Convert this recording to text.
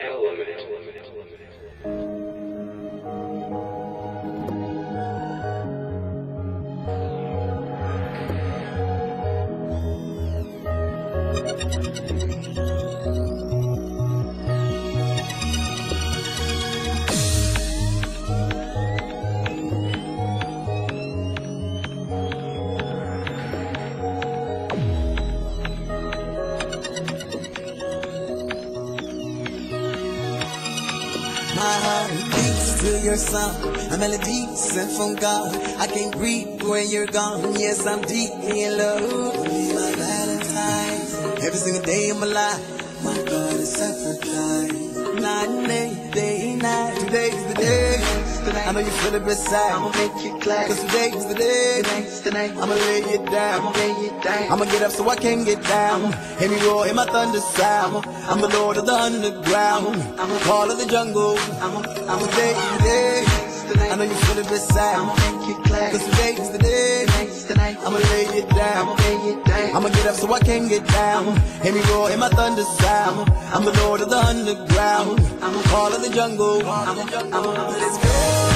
My heart beats to your song, a melody sent from God. I can't breathe when you're gone. Yes, I'm deep in love. You'll be my Valentine. Every single day of my life, my God is sacrifice. Night and day and night. Today's the day. I know you feel it beside. I'ma make you clap. Cause today's the day. I'ma lay it down. I'ma get up so I can get down. Hear me roar, hear my thunder sound. I'm the Lord of the underground. I'm the call of the jungle. I'm today's the day. I know you feel it beside. I'ma make you clap. Cause today's the day. I'ma lay it down. I'ma get up so I can get down. Hear me roar, hear my thunder sound. I'm the Lord of the underground. I'm the call of the jungle. Let's go.